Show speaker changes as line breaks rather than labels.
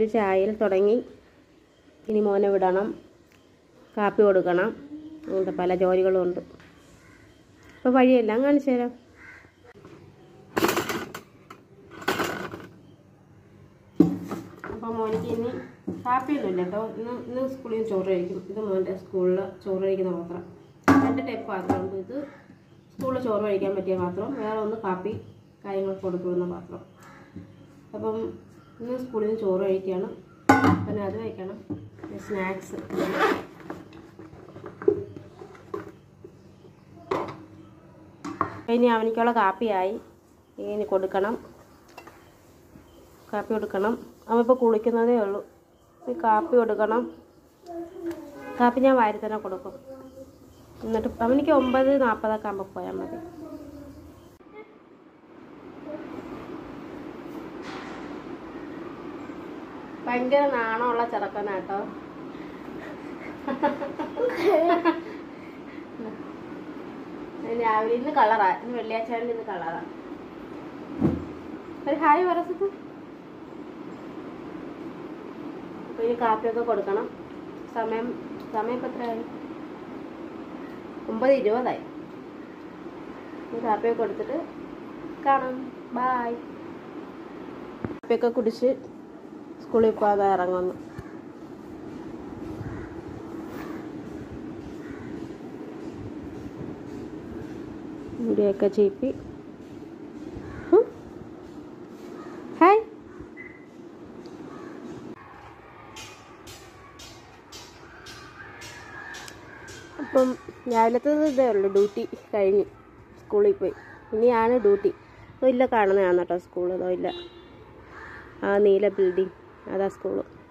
ഒരു ചായയിൽ തുടങ്ങി. ഇനി മോനെ വിടണം, കാപ്പി കൊടുക്കണം, അങ്ങനത്തെ പല ജോലികളും ഉണ്ട്. അപ്പോൾ വഴിയെല്ലാം കാണിച്ചു തരാം. അപ്പോൾ മോനിക്ക് ഇനി കാപ്പിയൊന്നുമില്ല കേട്ടോ. ഇന്ന് സ്കൂളിൽ ചോറ് കഴിക്കും. ഇത് മോൻ്റെ സ്കൂളിൽ ചോറ് കഴിക്കുന്ന പാത്രം. 2 ടൈപ്പ് പാത്രമുണ്ട്. ഇത് സ്കൂളിൽ ചോറ് കഴിക്കാൻ പറ്റിയ പാത്രം, വേറെ ഒന്ന് കാപ്പി കാര്യങ്ങൾക്ക് കൊടുക്കുന്ന പാത്രം. അപ്പം ഇന്ന് സ്കൂളിൽ നിന്ന് ചോറ് കഴിക്കുകയാണ്. പിന്നെ അത് കഴിക്കണം, സ്നാക്സ്. ഇനി അവനിക്കുള്ള കാപ്പിയായി. ഇനി കൊടുക്കണം, കാപ്പി കൊടുക്കണം. അവൻ ഇപ്പോൾ കുളിക്കുന്നതേ ഉള്ളൂ. ഈ കാപ്പി കൊടുക്കണം. കാപ്പി ഞാൻ വാരി തന്നെ കൊടുക്കും. എന്നിട്ട് അവനിക്ക് 9:40 ആകുമ്പോൾ പോയാൽ മതി. ഭയങ്കര നാണമുള്ള ചെറുക്കനാട്ടോ. രാവിലെ ഇന്ന് കളറാ, ഇന്ന് വെള്ളിയാഴ്ച ഇന്ന് കളറാ. ഒരു ഹായ് പറസത്ത്. അപ്പോൾ ഇനി കാപ്പിയൊക്കെ കൊടുക്കണം. സമയം ഇപ്പം എത്രയായി? 9:20. കാപ്പിയൊക്കെ കൊടുത്തിട്ട് കാണാം. ബായ്. കാപ്പിയൊക്കെ കുടിച്ച് സ്കൂളിൽ പോകാതെ ഇറങ്ങുന്നു. മുടിയൊക്കെ ചീപ്പി. ഹായ്. അപ്പം രാവിലത്തേത് ഇതേ ഉള്ളൂ. ഡ്യൂട്ടി കഴിഞ്ഞ് സ്കൂളിൽ പോയി. ഇനിയാണ് ഡ്യൂട്ടി. ഇല്ല കാണുന്നതാണ് കേട്ടോ സ്കൂൾ. ഇതോ ഇല്ല, ആ നീല ബിൽഡിങ്, അതാ സ്കൂള്.